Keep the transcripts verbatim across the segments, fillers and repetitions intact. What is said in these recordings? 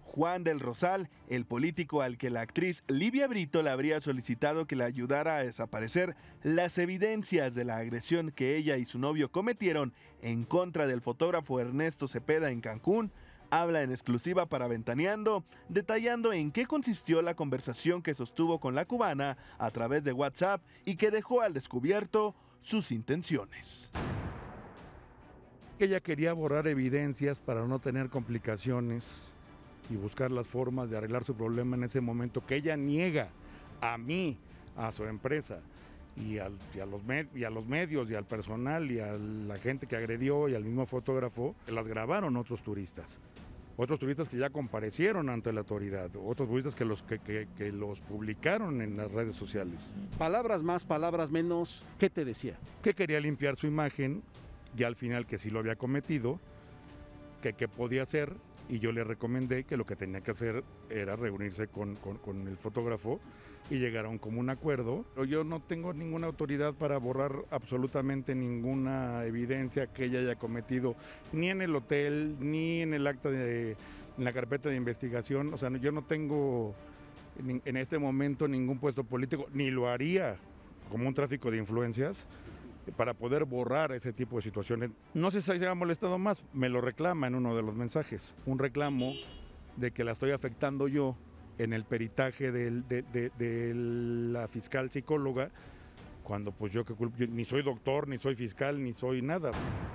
Juan del Rosal, el político al que la actriz Livia Brito le habría solicitado que le ayudara a desaparecer las evidencias de la agresión que ella y su novio cometieron en contra del fotógrafo Ernesto Cepeda en Cancún, habla en exclusiva para Ventaneando, detallando en qué consistió la conversación que sostuvo con la cubana a través de WhatsApp y que dejó al descubierto sus intenciones. Ella quería borrar evidencias para no tener complicaciones y buscar las formas de arreglar su problema en ese momento, que ella niega a mí, a su empresa y, al, y, a los med, y a los medios y al personal y a la gente que agredió y al mismo fotógrafo, que las grabaron otros turistas. Otros turistas que ya comparecieron ante la autoridad, otros turistas que los, que, que, que los publicaron en las redes sociales. Palabras más, palabras menos, ¿qué te decía? Que quería limpiar su imagen, ya al final que sí lo había cometido, que qué podía hacer, y yo le recomendé que lo que tenía que hacer era reunirse con, con, con el fotógrafo y llegar a un común acuerdo. Pero yo no tengo ninguna autoridad para borrar absolutamente ninguna evidencia que ella haya cometido, ni en el hotel, ni en el acta de en la carpeta de investigación. O sea, yo no tengo en este momento ningún puesto político, ni lo haría como un tráfico de influencias, para poder borrar ese tipo de situaciones. No sé si se ha molestado más, me lo reclama en uno de los mensajes, un reclamo de que la estoy afectando yo en el peritaje de, de, de, de la fiscal psicóloga, cuando pues yo, que yo ni soy doctor, ni soy fiscal, ni soy nada.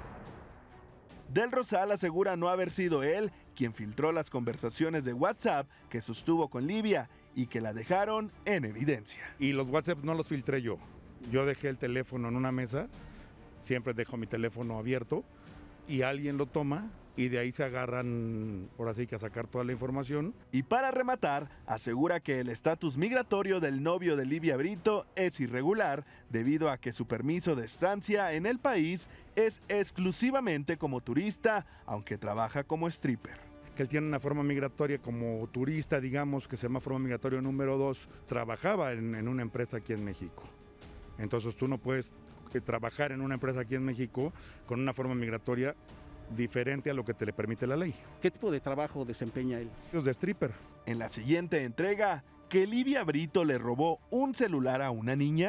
Del Rosal asegura no haber sido él quien filtró las conversaciones de WhatsApp que sostuvo con Livia y que la dejaron en evidencia. Y los WhatsApp no los filtré yo. Yo dejé el teléfono en una mesa, siempre dejo mi teléfono abierto y alguien lo toma y de ahí se agarran, por así que a sacar toda la información. Y para rematar, asegura que el estatus migratorio del novio de Livia Brito es irregular debido a que su permiso de estancia en el país es exclusivamente como turista, aunque trabaja como stripper. Que él tiene una forma migratoria como turista, digamos, que se llama forma migratoria número dos, trabajaba en, en una empresa aquí en México. Entonces tú no puedes trabajar en una empresa aquí en México con una forma migratoria diferente a lo que te le permite la ley. ¿Qué tipo de trabajo desempeña él? Los de stripper. En la siguiente entrega, ¿que Livia Brito le robó un celular a una niña?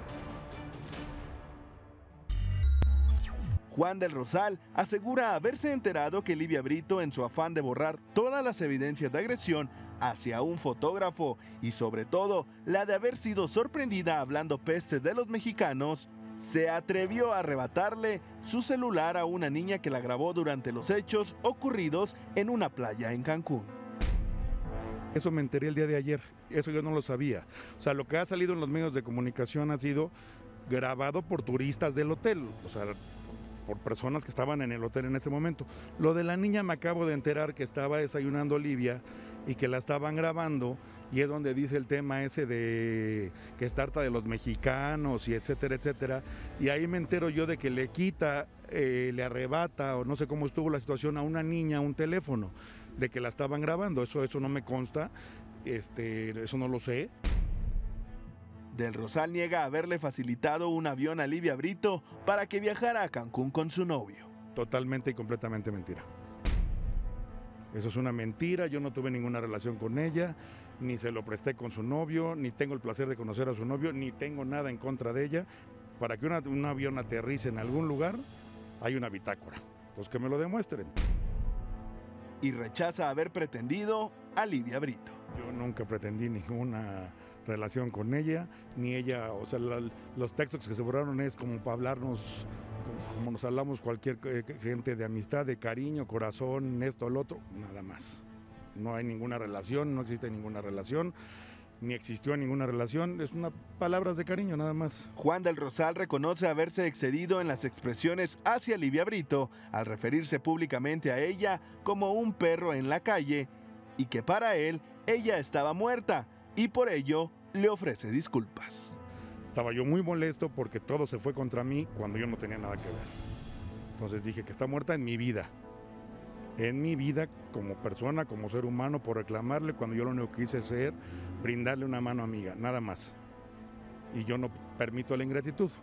Juan del Rosal asegura haberse enterado que Livia Brito, en su afán de borrar todas las evidencias de agresión hacia un fotógrafo y sobre todo la de haber sido sorprendida hablando pestes de los mexicanos, se atrevió a arrebatarle su celular a una niña que la grabó durante los hechos ocurridos en una playa en Cancún. Eso me enteré el día de ayer, eso yo no lo sabía. O sea, lo que ha salido en los medios de comunicación ha sido grabado por turistas del hotel, o sea, por personas que estaban en el hotel en ese momento. Lo de la niña me acabo de enterar que estaba desayunando Livia y que la estaban grabando, y es donde dice el tema ese de que es tarta de los mexicanos y etcétera, etcétera, y ahí me entero yo de que le quita, eh, le arrebata, o no sé cómo estuvo la situación, a una niña un teléfono, de que la estaban grabando. Eso, eso no me consta, este, eso no lo sé. Del Rosal niega haberle facilitado un avión a Livia Brito para que viajara a Cancún con su novio. Totalmente y completamente mentira. Eso es una mentira, yo no tuve ninguna relación con ella, ni se lo presté con su novio, ni tengo el placer de conocer a su novio, ni tengo nada en contra de ella. Para que una, un avión aterrice en algún lugar, hay una bitácora, pues que me lo demuestren. Y rechaza haber pretendido a Livia Brito. Yo nunca pretendí ninguna relación con ella, ni ella, o sea, la, los textos que se borraron es como para hablarnos, como, como nos hablamos cualquier eh, gente, de amistad, de cariño, corazón, esto, el otro, nada más. No hay ninguna relación, no existe ninguna relación, ni existió ninguna relación, es una palabras de cariño nada más. Juan del Rosal reconoce haberse excedido en las expresiones hacia Livia Brito al referirse públicamente a ella como un perro en la calle y que para él ella estaba muerta, y por ello le ofrece disculpas. Estaba yo muy molesto porque todo se fue contra mí cuando yo no tenía nada que ver. Entonces dije que está muerta en mi vida, en mi vida como persona, como ser humano, por reclamarle cuando yo lo único que quise hacer, brindarle una mano amiga, nada más. Y yo no permito la ingratitud.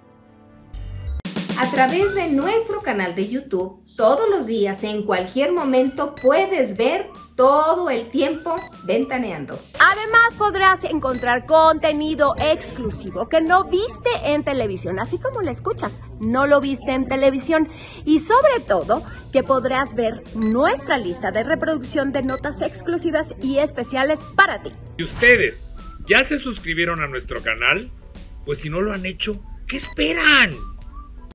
A través de nuestro canal de YouTube, todos los días, en cualquier momento, puedes ver todo el tiempo ventaneando. Además podrás encontrar contenido exclusivo que no viste en televisión, así como lo escuchas, no lo viste en televisión. Y sobre todo, que podrás ver nuestra lista de reproducción de notas exclusivas y especiales para ti. ¿Y ustedes ya se suscribieron a nuestro canal? Pues si no lo han hecho, ¿qué esperan?